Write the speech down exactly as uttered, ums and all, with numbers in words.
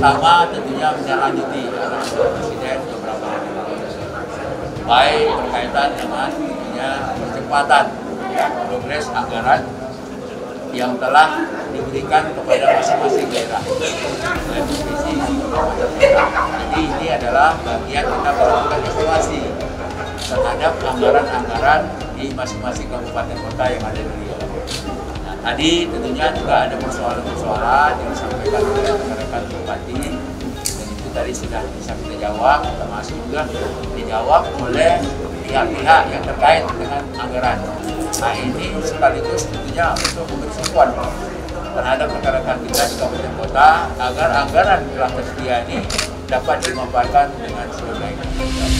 pertama tentunya menindaklanjuti arahan Presiden beberapa hari lalu, baik berkaitan dengan tentunya percepatan ya, progres anggaran yang telah diberikan kepada masing-masing daerah, baik provinsi kabupaten kota. Jadi ini adalah bagian kita melakukan evaluasi terhadap anggaran-anggaran di masing-masing kabupaten kota yang ada di Riau. Nah, tadi tentunya juga ada persoalan-persoalan yang disampaikan oleh rekan-rekan bupati, dan itu tadi sudah bisa kita jawab, termasuk juga dijawab oleh pihak-pihak yang terkait dengan anggaran. Nah ini sekaligus tentunya untuk memberi support terhadap rekan-rekan kita di kabupaten kota agar anggaran yang telah tersedia ini dapat dimanfaatkan dengan sebaik-baiknya.